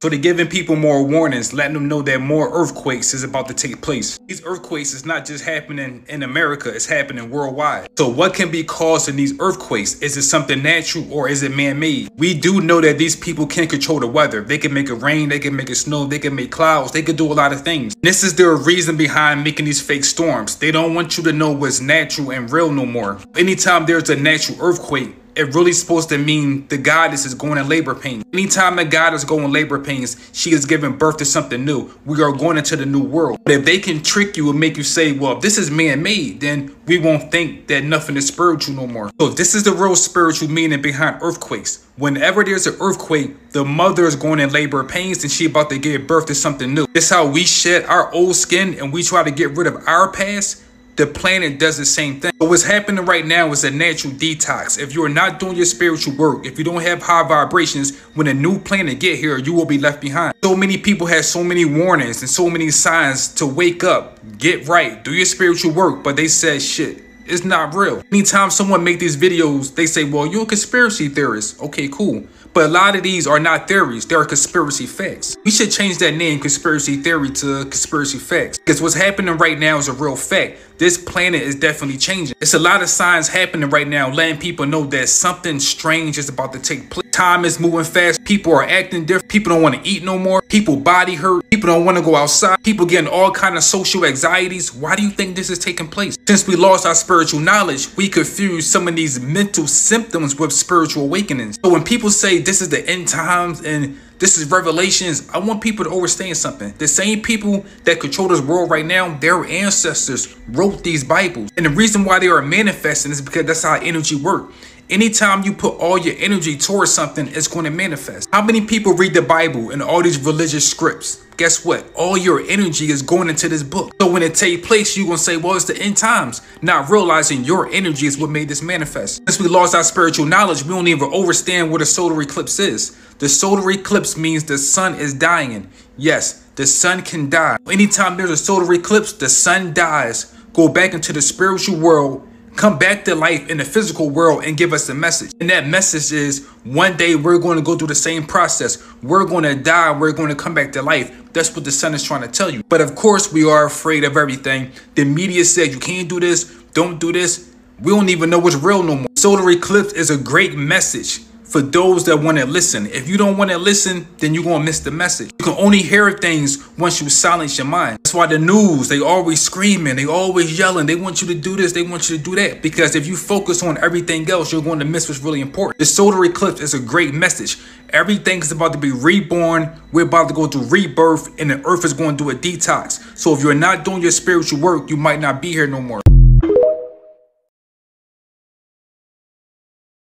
So they're giving people more warnings, letting them know that more earthquakes is about to take place. These earthquakes is not just happening in America, it's happening worldwide. So what can be causing these earthquakes? Is it something natural or is it man-made? We do know that these people can control the weather. They can make it rain, they can make it snow, they can make clouds, they can do a lot of things. This is their reason behind making these fake storms. They don't want you to know what's natural and real no more. Anytime there's a natural earthquake, it really supposed to mean the goddess is going in labor pains. Anytime the goddess goes in labor pains, she is giving birth to something new. We are going into the new world. But if they can trick you and make you say, well, if this is man-made, then we won't think that nothing is spiritual no more. So this is the real spiritual meaning behind earthquakes. Whenever there's an earthquake, the mother is going in labor pains and she about to give birth to something new. This is how we shed our old skin and we try to get rid of our past. The planet does the same thing. But what's happening right now is a natural detox. If you're not doing your spiritual work, if you don't have high vibrations, when a new planet get here, you will be left behind. So many people have so many warnings and so many signs to wake up, get right, do your spiritual work, but they said shit. It's not real. Anytime someone make these videos, they say, well, you're a conspiracy theorist. Okay, cool. But a lot of these are not theories. They are conspiracy facts. We should change that name, conspiracy theory, to conspiracy facts. Because what's happening right now is a real fact. This planet is definitely changing. It's a lot of signs happening right now, letting people know that something strange is about to take place. Time is moving fast. People are acting different. People don't want to eat no more. People body hurt. People don't want to go outside. People getting all kind of social anxieties. Why do you think this is taking place? Since we lost our spiritual knowledge, we confuse some of these mental symptoms with spiritual awakenings. So when people say this is the end times and this is revelations, I want people to understand something. The same people that control this world right now, their ancestors wrote these Bibles. And the reason why they are manifesting is because that's how energy works. Anytime you put all your energy towards something, it's going to manifest. How many people read the Bible and all these religious scripts? Guess what? All your energy is going into this book. So when it takes place, you're going to say, well, it's the end times. Not realizing your energy is what made this manifest. Since we lost our spiritual knowledge, we don't even understand what a solar eclipse is. The solar eclipse means the sun is dying. Yes, the sun can die. Anytime there's a solar eclipse, the sun dies. Go back into the spiritual world, come back to life in the physical world and give us a message. And that message is one day we're going to go through the same process. We're going to die. We're going to come back to life. That's what the sun is trying to tell you. But of course, we are afraid of everything. The media said you can't do this. Don't do this. We don't even know what's real no more. Solar eclipse is a great message for those that want to listen. If you don't want to listen, then you're going to miss the message. You can only hear things once you silence your mind. That's why the news, they always screaming, they always yelling. They want you to do this, they want you to do that. Because if you focus on everything else, you're going to miss what's really important. The solar eclipse is a great message. Everything is about to be reborn. We're about to go through rebirth and the earth is going to do a detox. So if you're not doing your spiritual work, you might not be here no more.